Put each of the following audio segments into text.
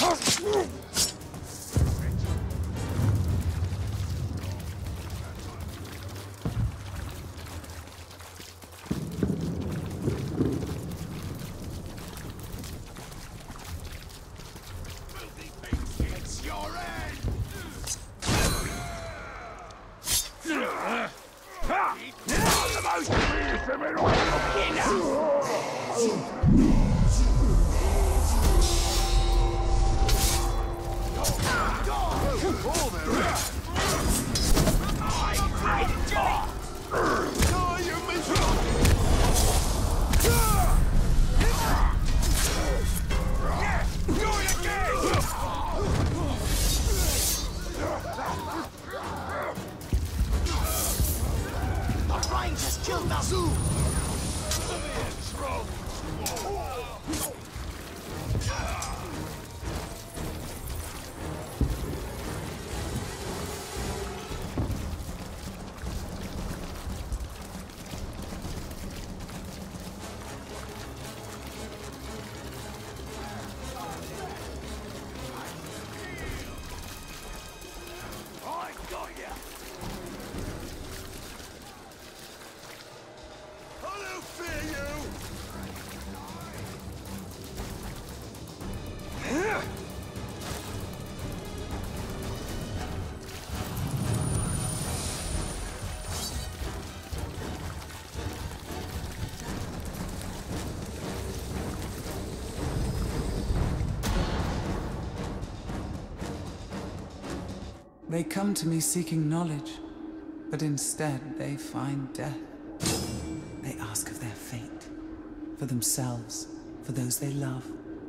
They come to me seeking knowledge, but instead they find death. They ask of their fate, for themselves, for those they love.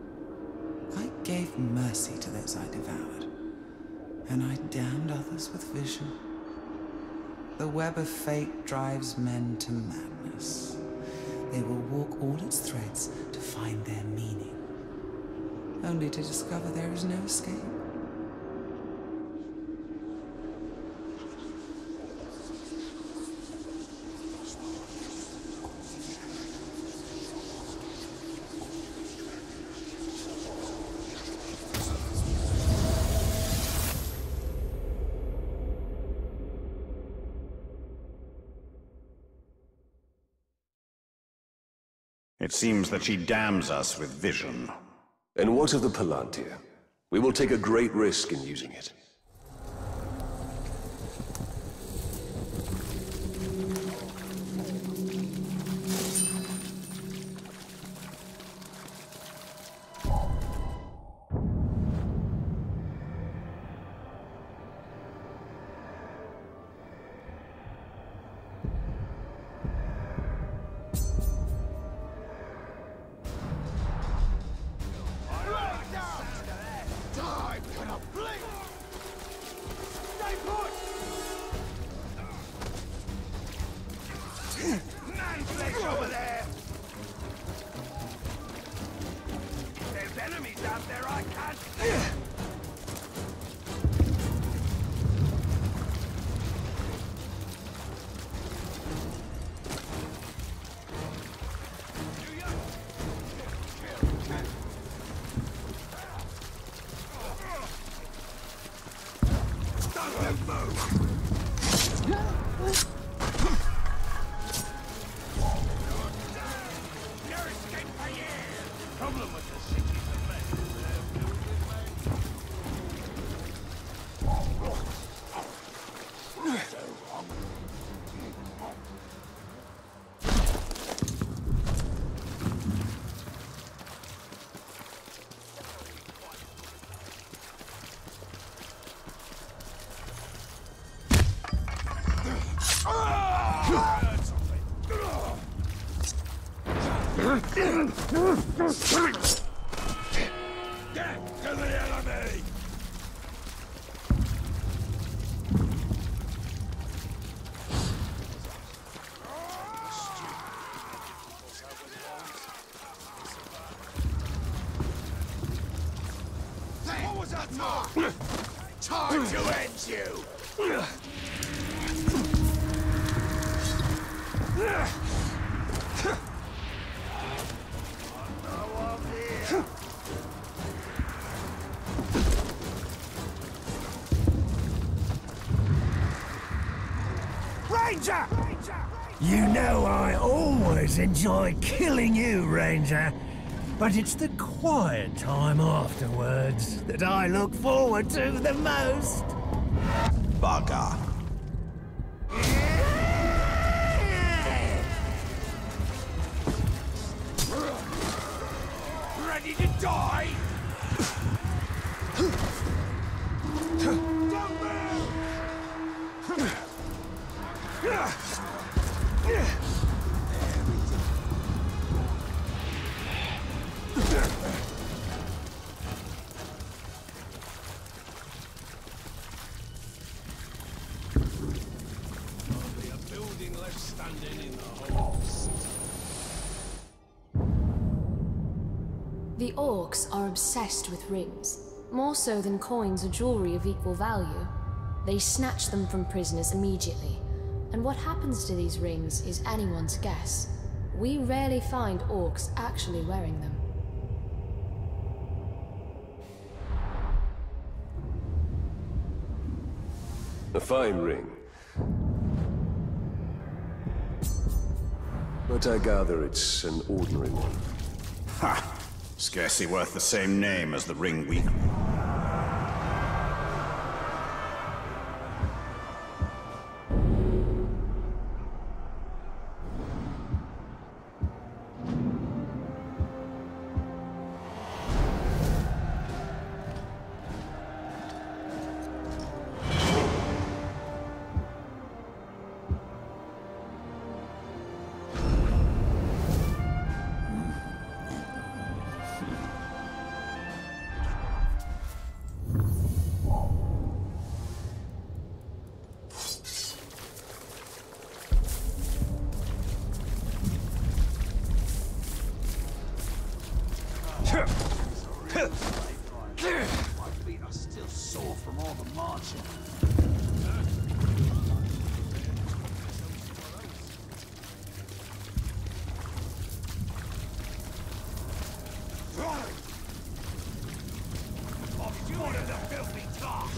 I gave mercy to those I devoured, and I damned others with vision. The web of fate drives men to madness. They will walk all its threads to find their meaning, only to discover there is no escape. It seems that she damns us with vision. And what of the Palantir? We will take a great risk in using it. Get to the enemy! What was that talk? Time to end you! You know I always enjoy killing you, Ranger. But it's the quiet time afterwards that I look forward to the most. Bugger. Ready to die? Only a building left standing in the whole city. The orcs are obsessed with rings, more so than coins or jewelry of equal value. They snatch them from prisoners immediately, and what happens to these rings is anyone's guess. We rarely find orcs actually wearing them. A fine ring. But I gather it's an ordinary one. Ha! Scarcely worth the same name as the ring we... My feet are still sore from all the marching. You wanted the filthy tar!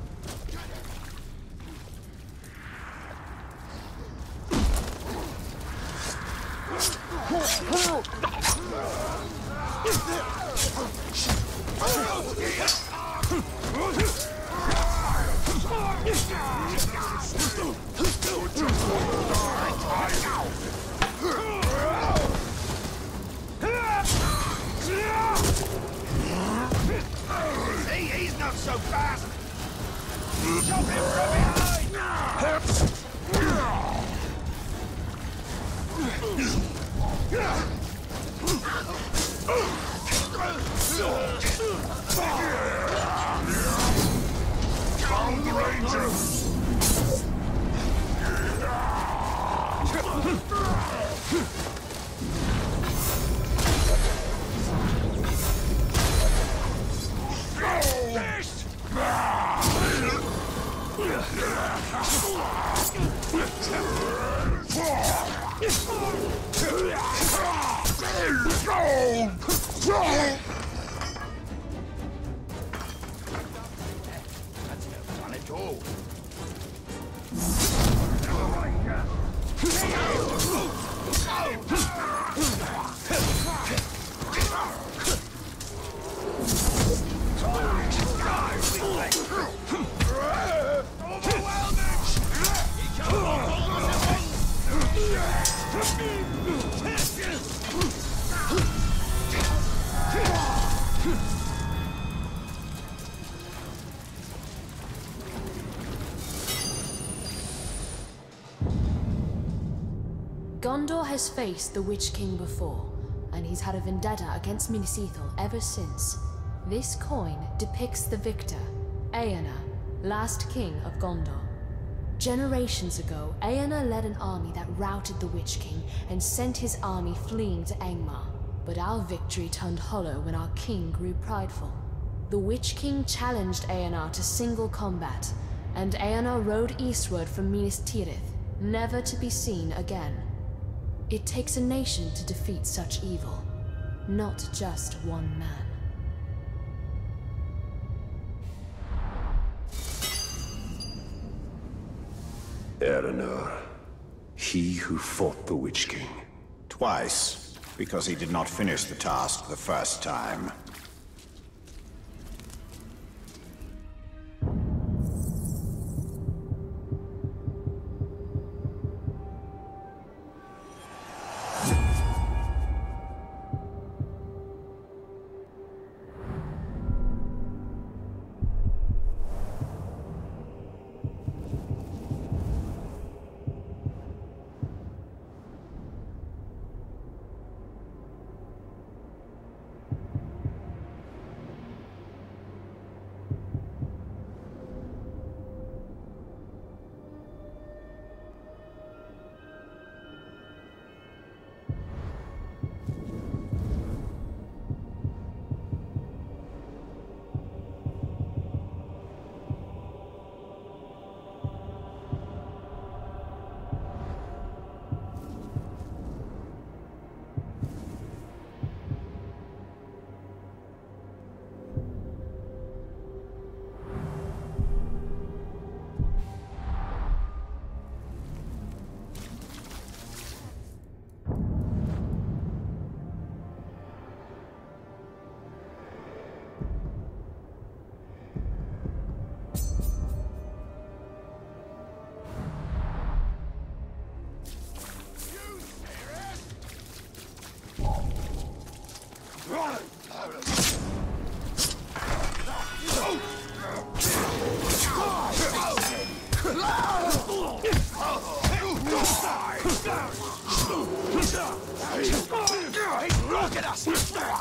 See, he's not so fast! Chop him from behind! Gondor has faced the Witch King before, and he's had a vendetta against Minas Ithil ever since. This coin depicts the victor, Eärnur, last king of Gondor. Generations ago, Eärnur led an army that routed the Witch King and sent his army fleeing to Angmar. But our victory turned hollow when our king grew prideful. The Witch King challenged Eärnur to single combat, and Eärnur rode eastward from Minas Tirith, never to be seen again. It takes a nation to defeat such evil, not just one man. Eärnur. he who fought the Witch King. Twice, because he did not finish the task the first time. Look at us!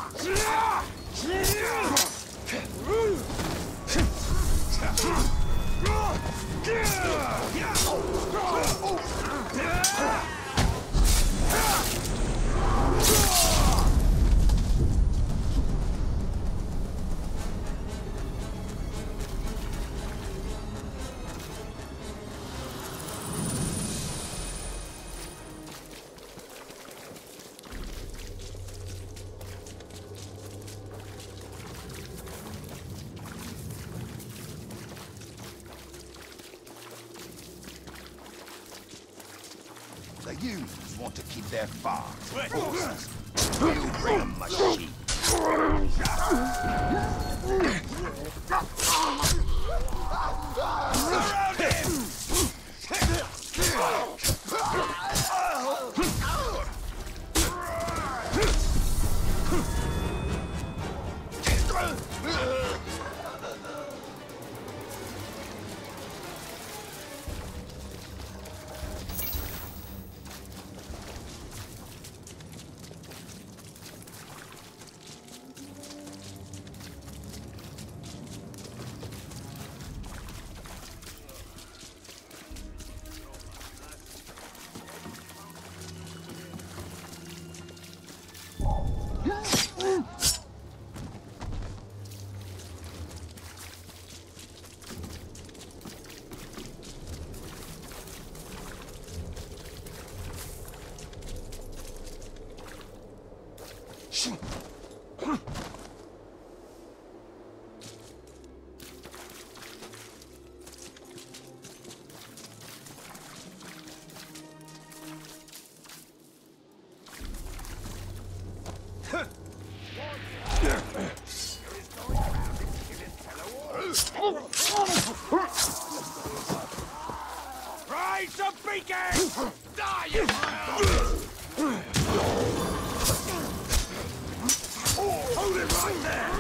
The youths want to keep their farms, horses. You bring them my sheep. Surround him! Raise the beacon! Die, you hold it right there!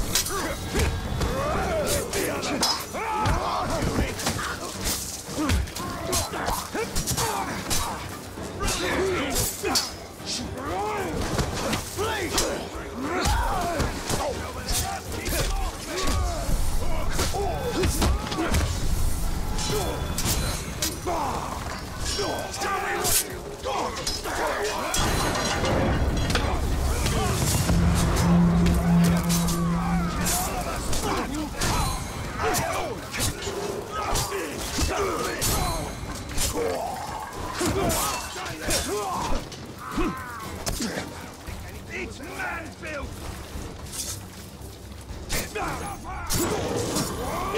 It's man-built!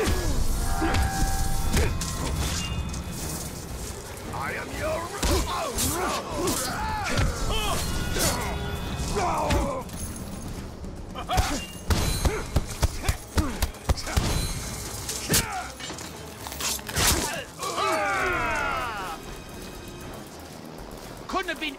I am your... Couldn't have been...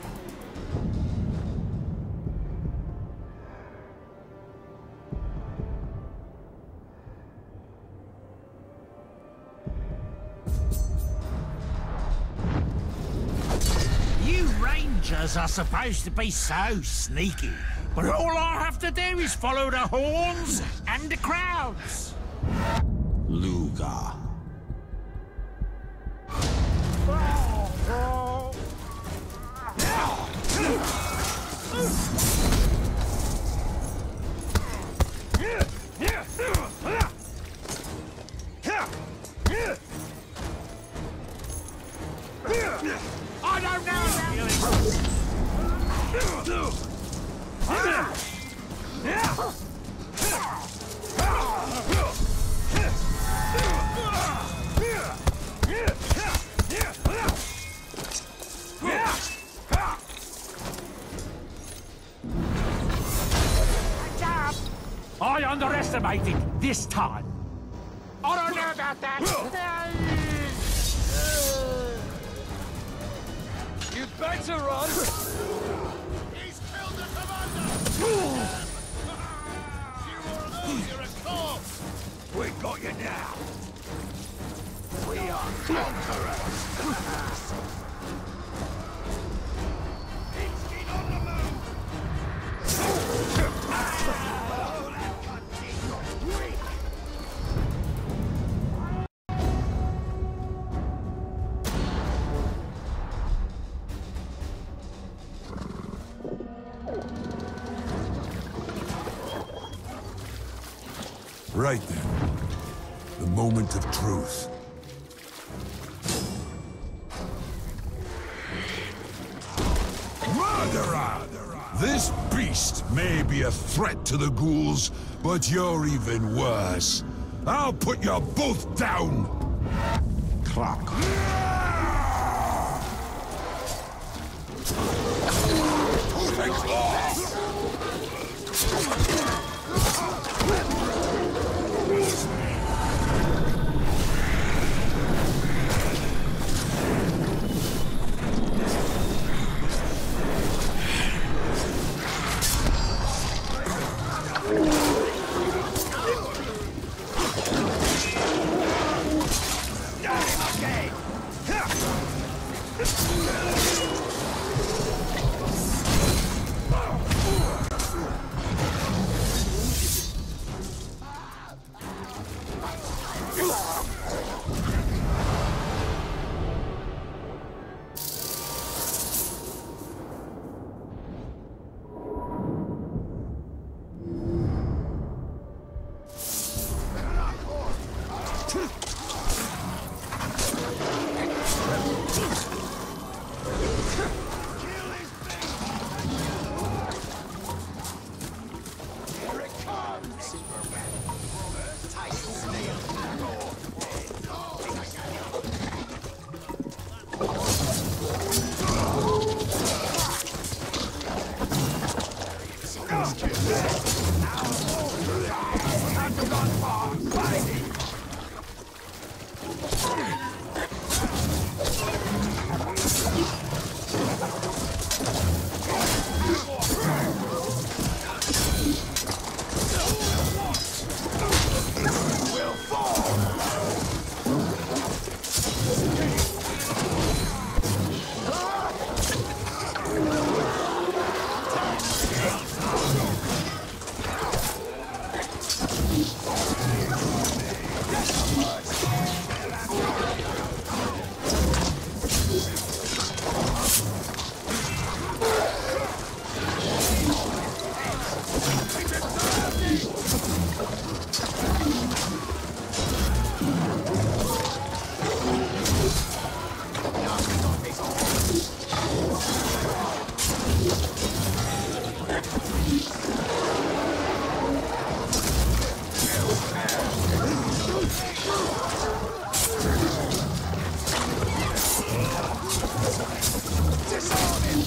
You Rangers are supposed to be so sneaky, but all I have to do is follow the horns and the crowds. Lugar. I don't know I underestimated this time. I don't know about that. You better run. He's killed the commander. You're a corpse. We got you now. We are conquerors. He's on the move. Right then. The moment of truth. Murderer! This beast may be a threat to the ghouls, but you're even worse. I'll put you both down! Clock. Disarm him!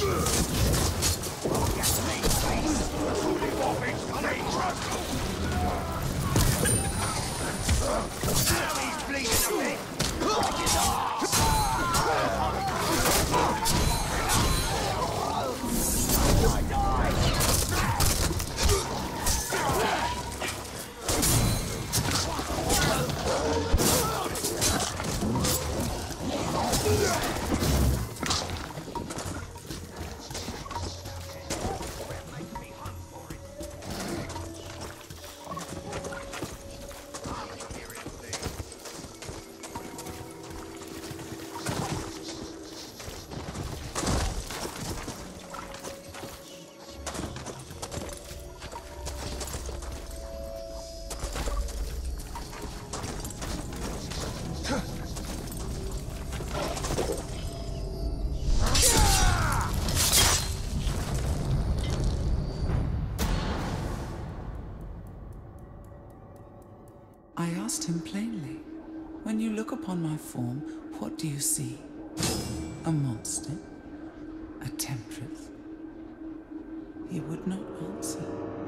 I asked him plainly, when you look upon my form, what do you see? A monster? A temptress? He would not answer.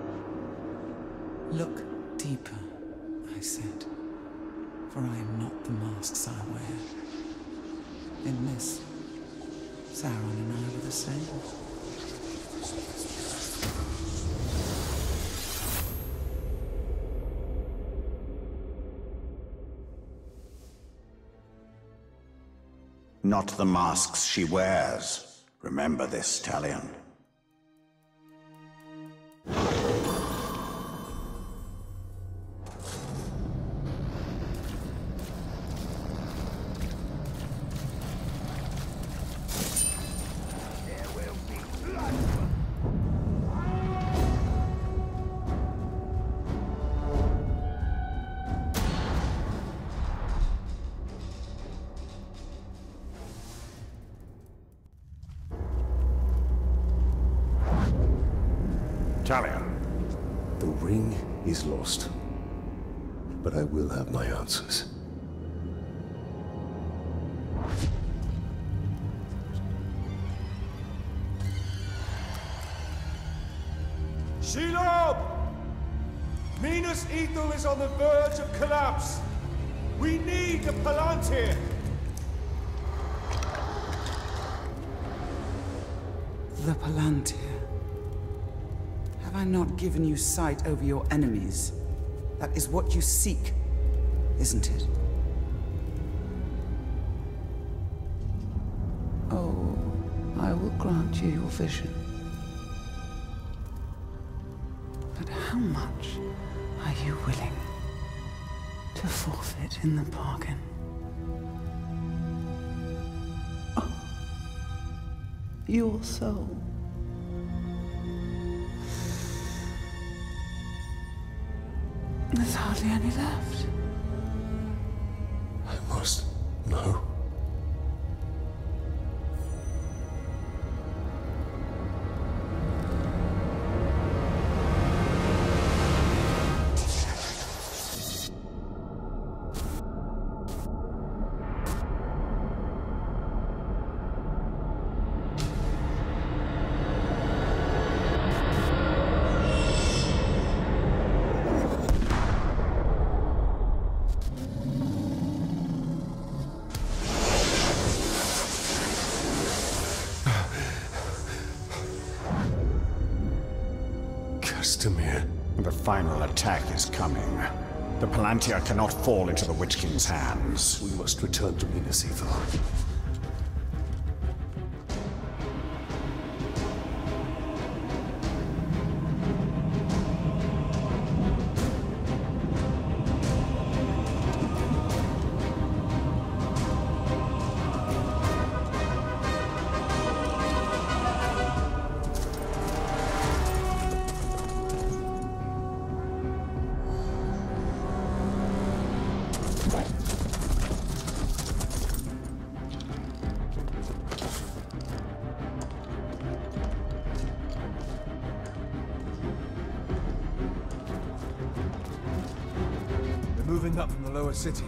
Look deeper, I said, for I am not the masks I wear. In this, Sauron and I were the same. Not the masks she wears. Remember this, Talion. Talion. The ring is lost. But I will have my answers. Shelob! Minas Ithil is on the verge of collapse. We need the Palantir. The Palantir. Have I not given you sight over your enemies? That is what you seek, isn't it? Oh, I will grant you your vision. But how much are you willing to forfeit in the bargain? Oh, your soul. There's hardly any left. I must know. The final attack is coming. The Palantir cannot fall into the Witch King's hands. We must return to Minas Ithil. Moving up from the lower city.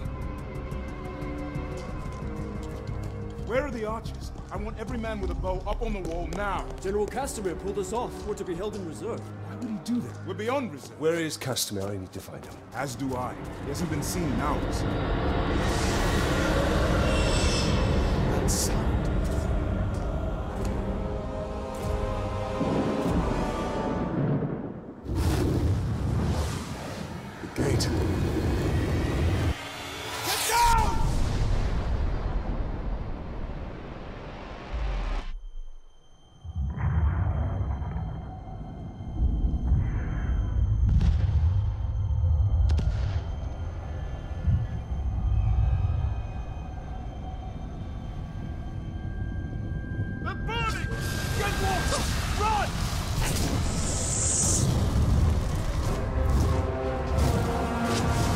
Where are the archers? I want every man with a bow up on the wall now. General Castamir pulled us off. We're to be held in reserve. Why would he do that? We're beyond reserve. Where is Castamir? I need to find him. As do I. He hasn't been seen in hours. That sound. The gate. Run!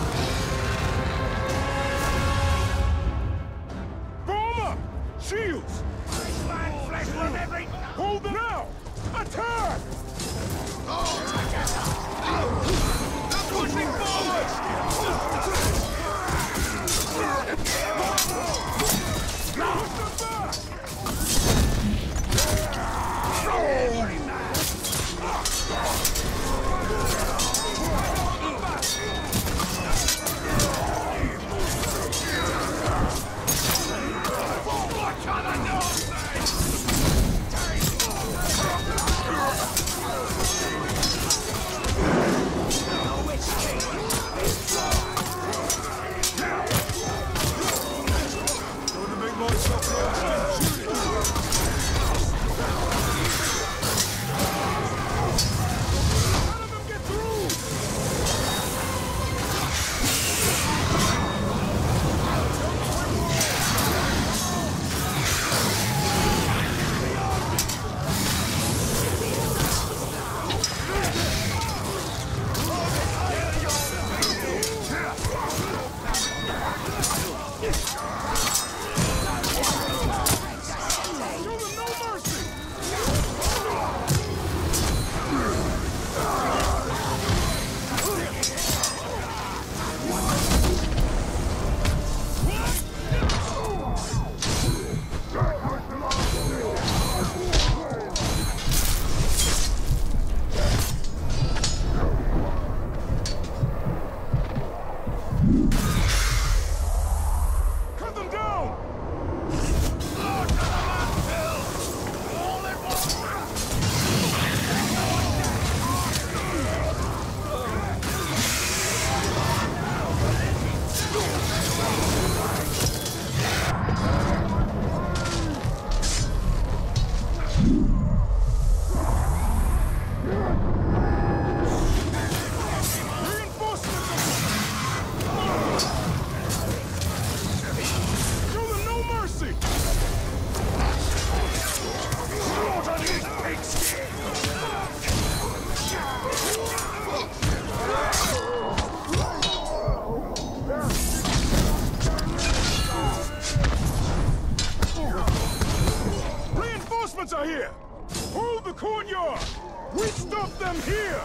stop them here!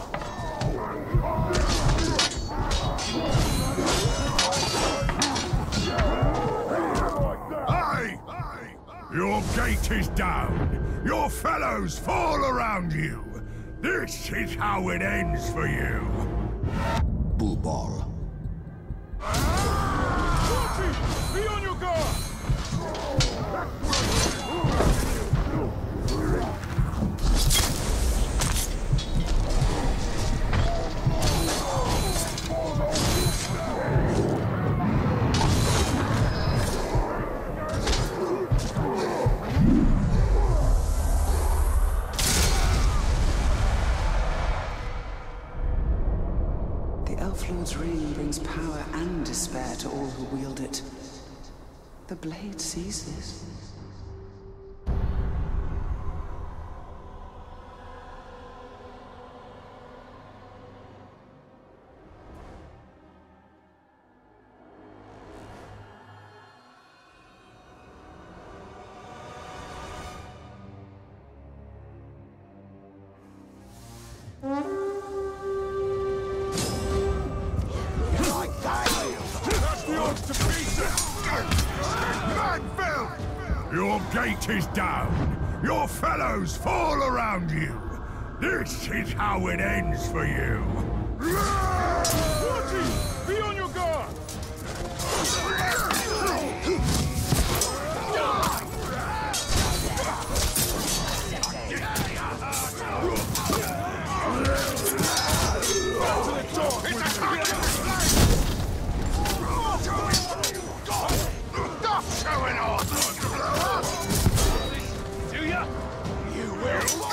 Hey! Your gate is down. Your fellows fall around you. This is how it ends for you. Bullball. Be on your guard! The Elf Lord's ring brings power and despair to all who wield it. The blade sees this. Your gate is down. Your fellows fall around you. This is how it ends for you. Watty! Be on your guard! Stop showing off! Do ya? You will!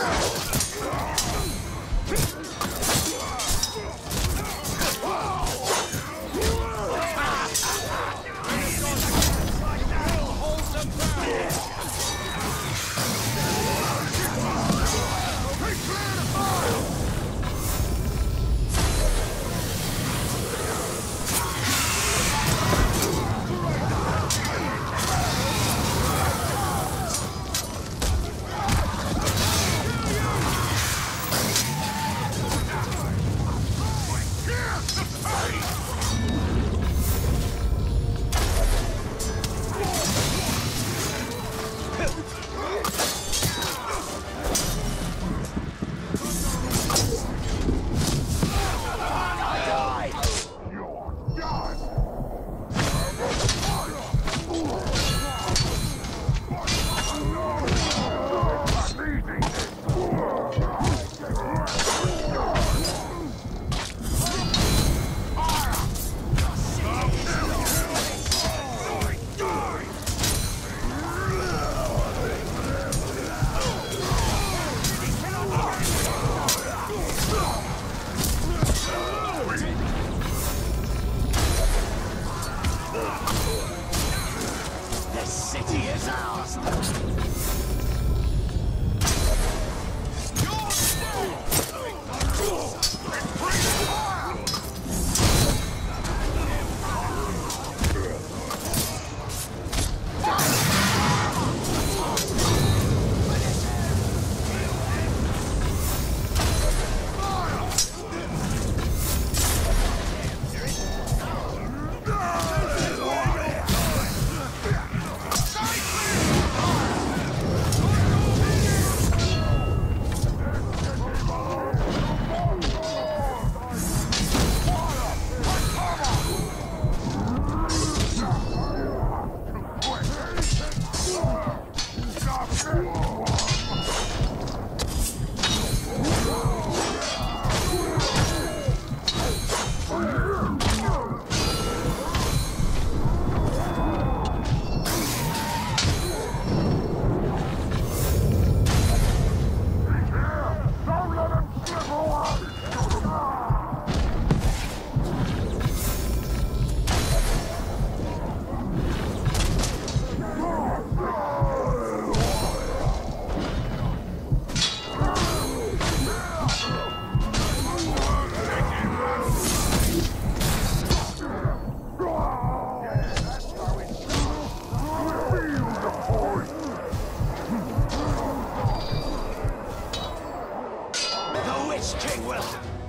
King will...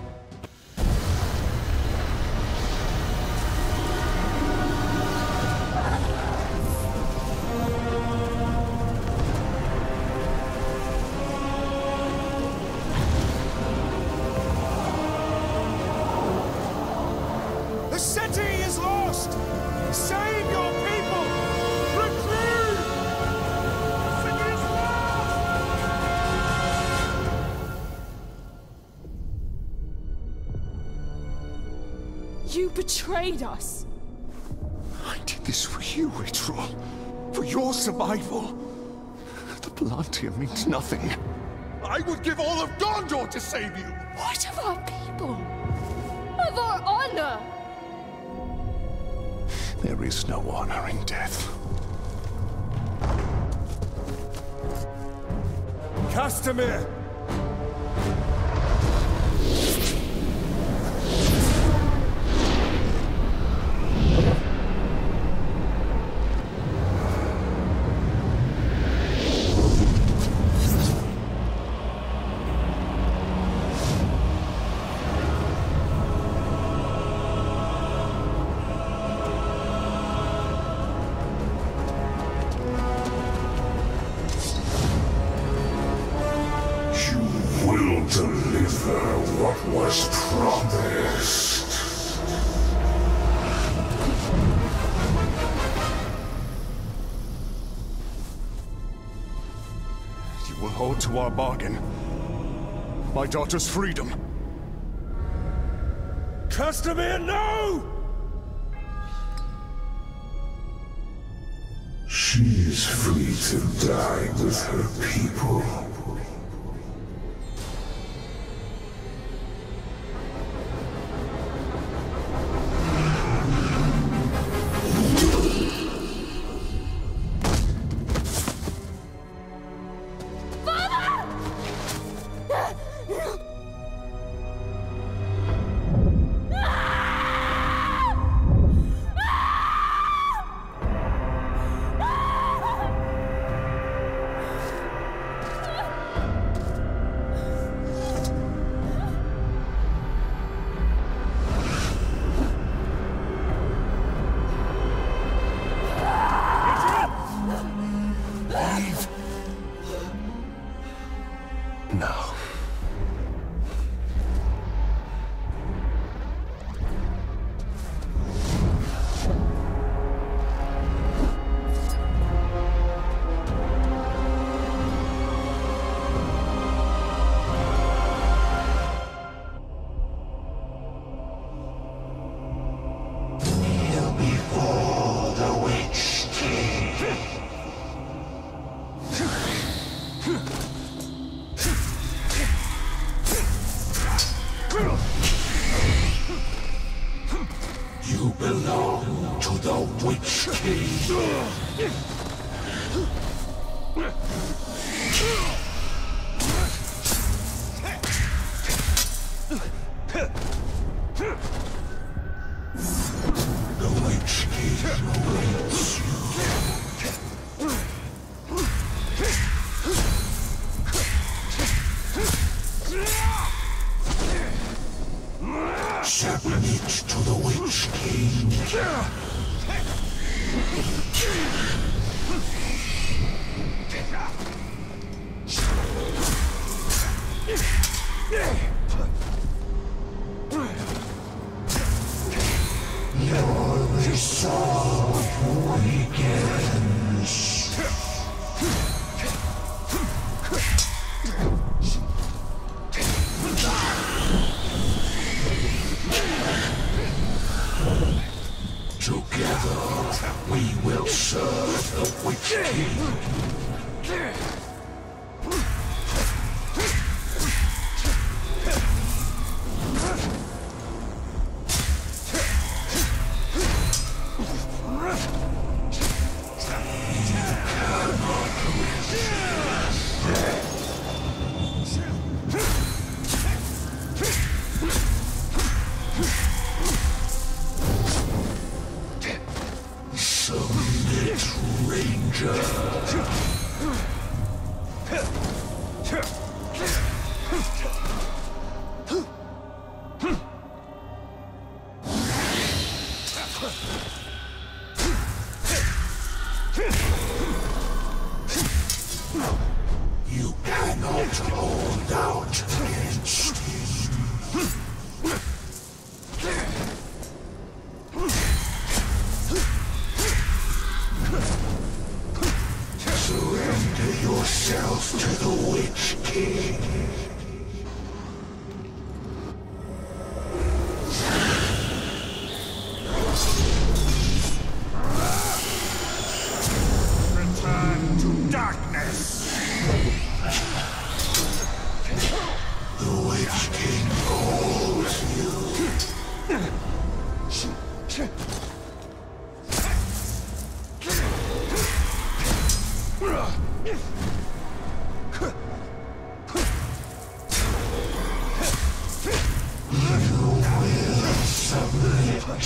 The city is lost! Save your people! Retreat! The city is lost! You betrayed us! I did this for you, Ritual. For your survival. The Palantir means nothing. I would give all of Gondor to save you! What of our people? Of our honor? There is no honor in death. Castamir! Deliver what was promised. You will hold to our bargain. My daughter's freedom. Castamir, no! She is free to die with her people. No. Kneel before the Witch King. You belong to the Witch King. The Witch King awaits you. Submit to the Witch King. Your resolve weakens. Together, we will serve the Witch King. Submit, Ranger.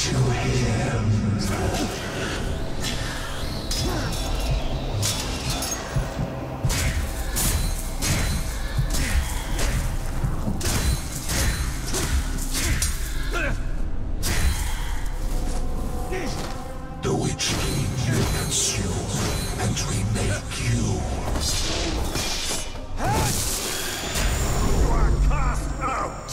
to him. The Witch King makes you, and we make you. You are cast out!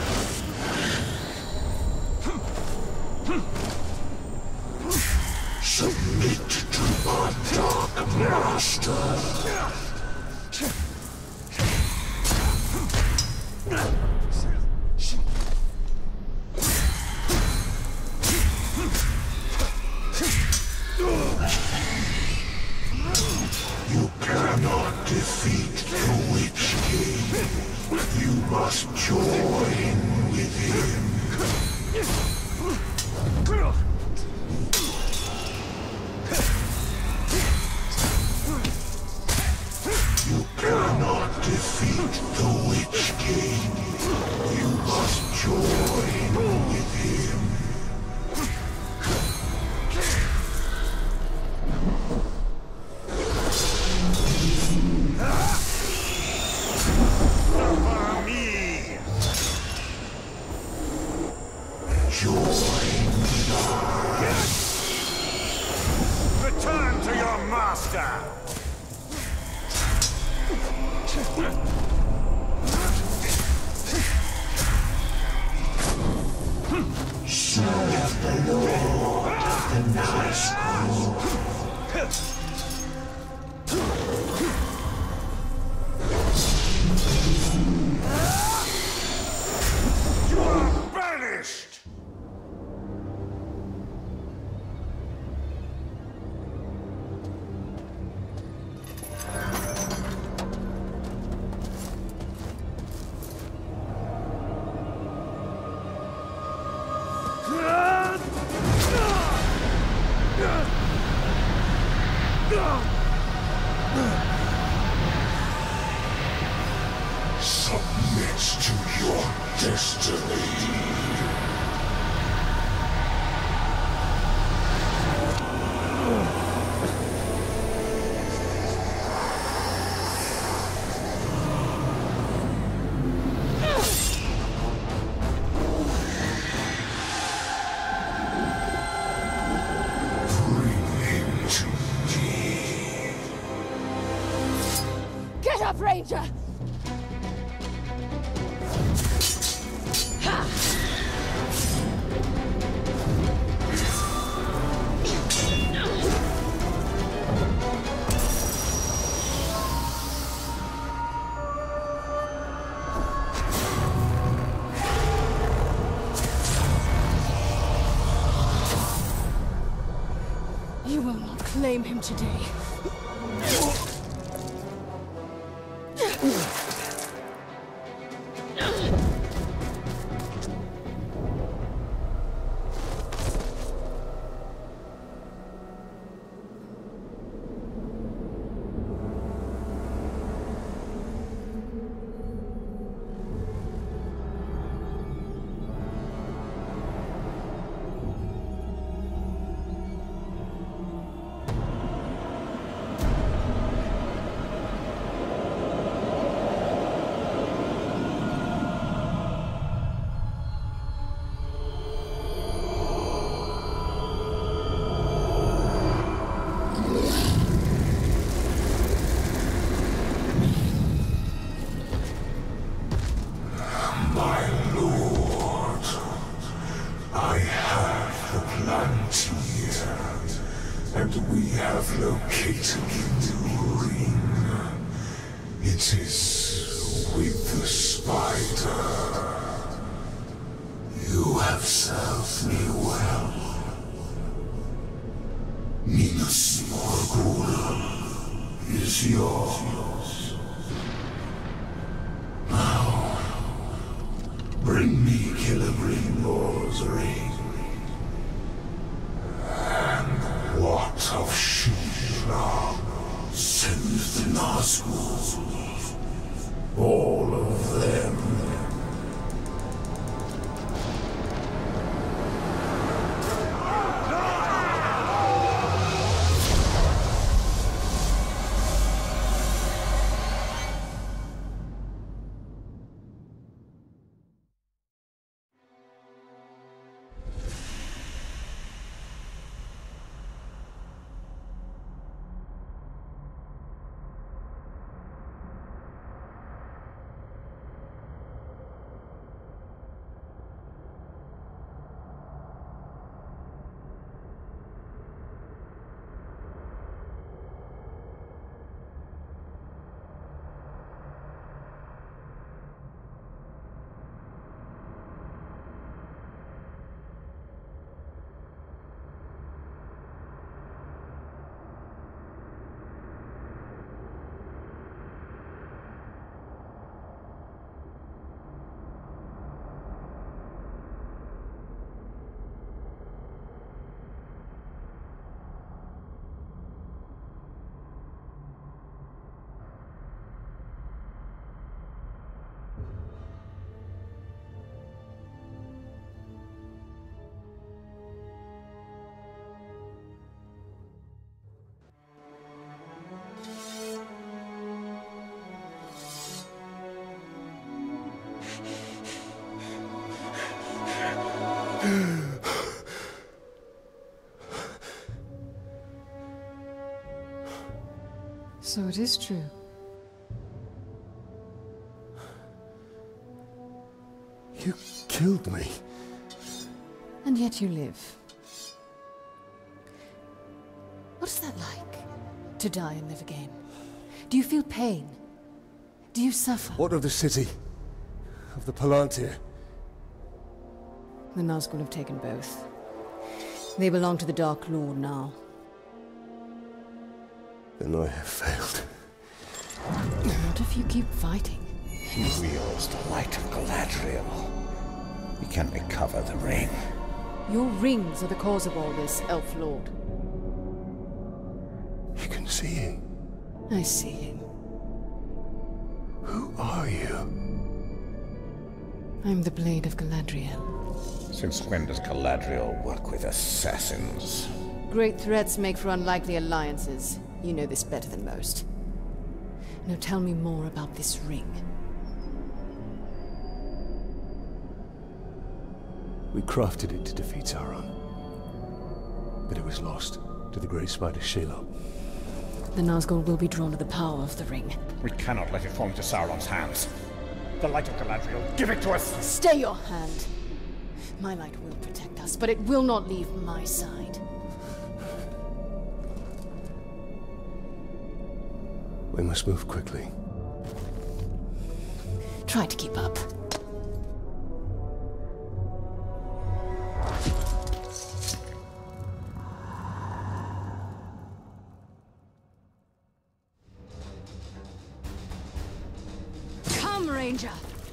Submit to our Dark Master. You cannot defeat the Witch King. You must join with him. You cannot defeat the Witch King. You must join with him. Suffer me! Join us! Return to your master! Serve the Lord of the Nazgûl. You are banished! Submit to your destiny. Bring him to me. Get up, Ranger! You will not claim him today. And we have located the ring. It is with the spider. You have served me well. Minas Morgul is yours. Now, bring me Celebrimbor's ring. What of Sheila? Send the Nazgûl. All of them. So it is true. You killed me. And yet you live. What is that like? To die and live again? Do you feel pain? Do you suffer? What of the city? Of the Palantir? The Nazgul have taken both. They belong to the Dark Lord now. Then I have failed. Not if you keep fighting. He wields the light of Galadriel. We can recover the ring. Your rings are the cause of all this, Elf Lord. You can see him. I see him. Who are you? I'm the Blade of Galadriel. Since when does Galadriel work with assassins? Great threats make for unlikely alliances. You know this better than most. Now tell me more about this ring. We crafted it to defeat Sauron. But it was lost to the Great Spider Shelob. The Nazgul will be drawn to the power of the ring. We cannot let it fall into Sauron's hands. The light of Galadriel, give it to us! Stay your hand. My light will protect us, but it will not leave my side. We must move quickly. Try to keep up. Come, Ranger!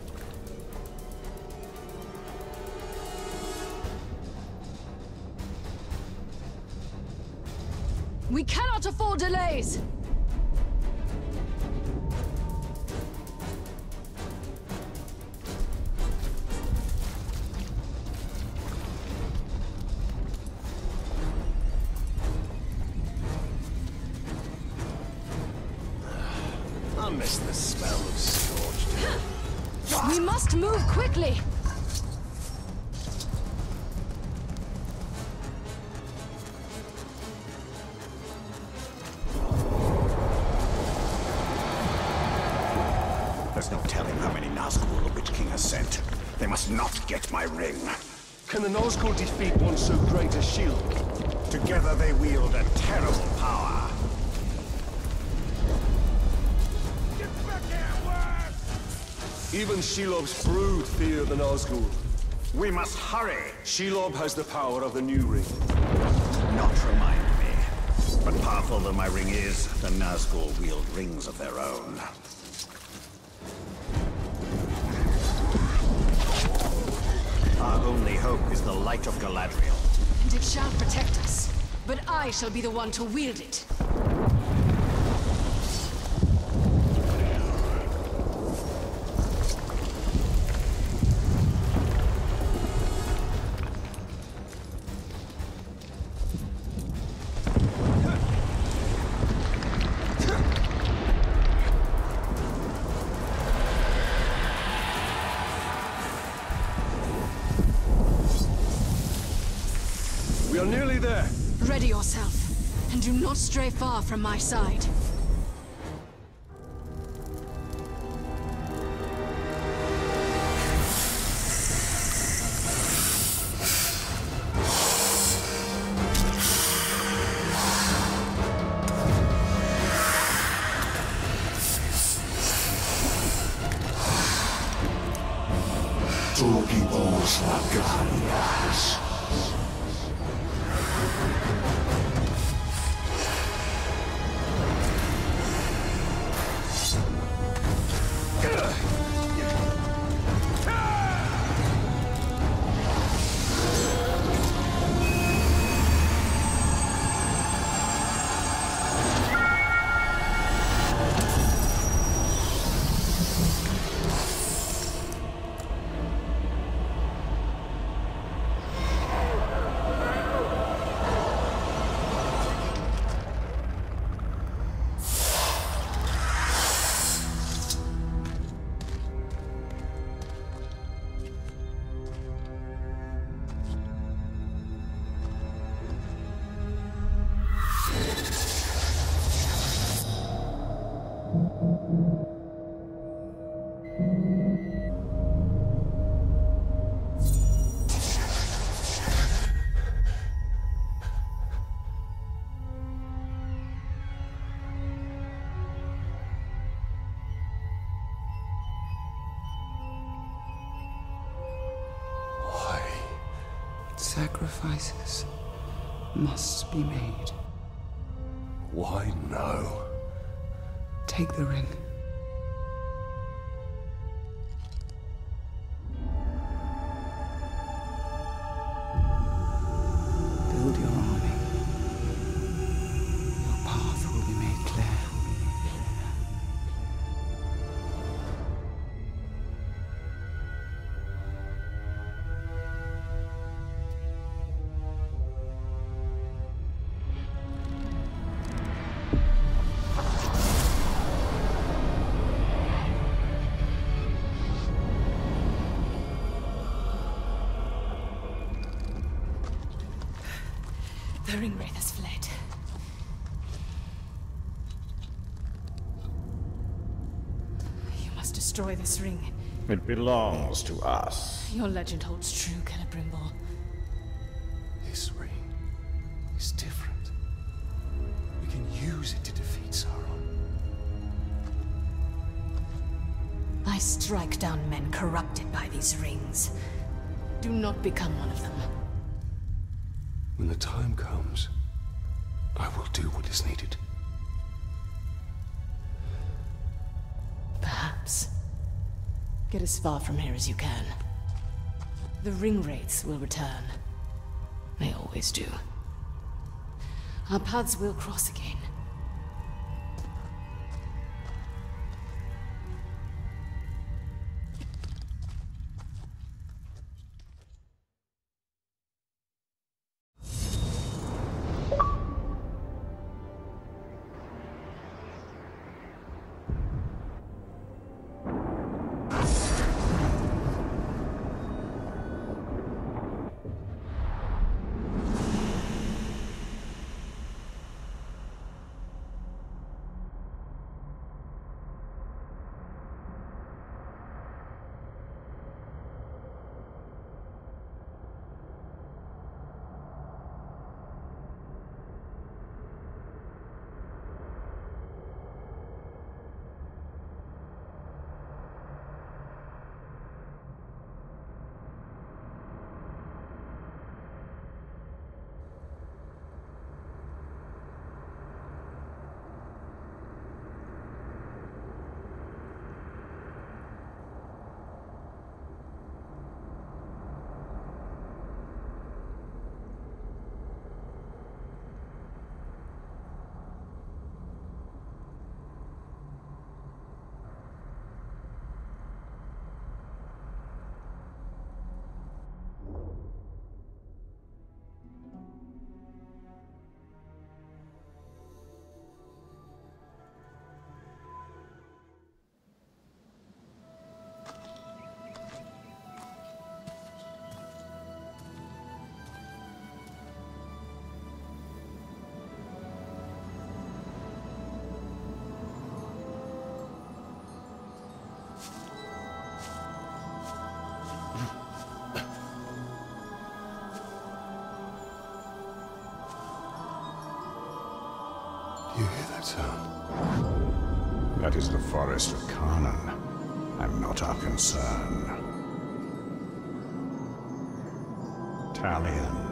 We cannot afford delays! I miss the smell of scorched. We must move quickly! There's no telling how many Nazgul the Witch King has sent. They must not get my ring. Can the Nazgul defeat one so great as Shelob? Together they wield a terrible power. Even Shelob's brood fear the Nazgul. We must hurry. Shelob has the power of the new ring. Not remind me. But powerful though my ring is, the Nazgul wield rings of their own. Our only hope is the light of Galadriel. And it shall protect us. But I shall be the one to wield it. We are nearly there. Ready yourself, and do not stray far from my side. Tugibos Lagarias. Sacrifices must be made. Why no? Take the ring. Build your army. Your path will be made clear. The Ringwraith has fled. You must destroy this ring. It belongs to us. Your legend holds true, Celebrimbor. This ring is different. We can use it to defeat Sauron. I strike down men corrupted by these rings. Do not become one of them. When the time comes, I will do what is needed. Perhaps. Get as far from here as you can. The Ringwraiths will return. They always do. Our paths will cross again. You hear that sound? That is the forest of Carnan, and not our concern. Talion.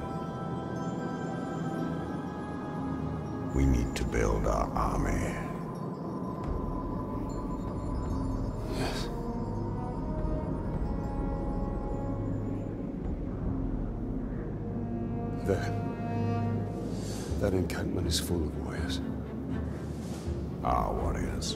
We need to build our army. Yes. That encampment is full of warriors. Our warriors.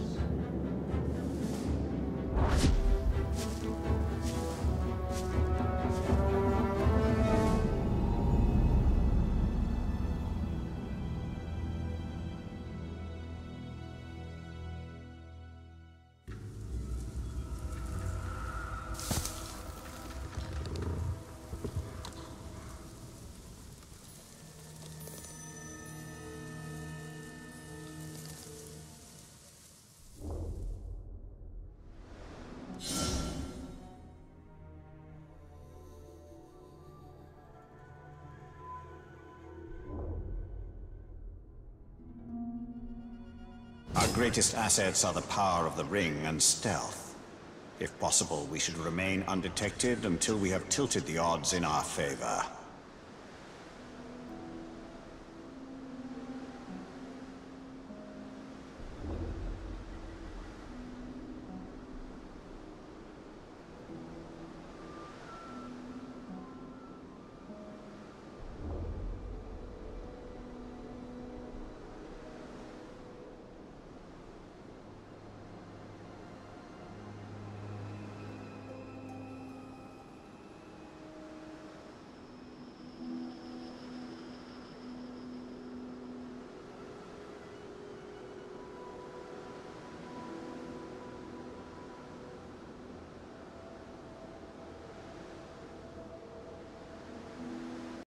Our greatest assets are the power of the ring and stealth. If possible, we should remain undetected until we have tilted the odds in our favor.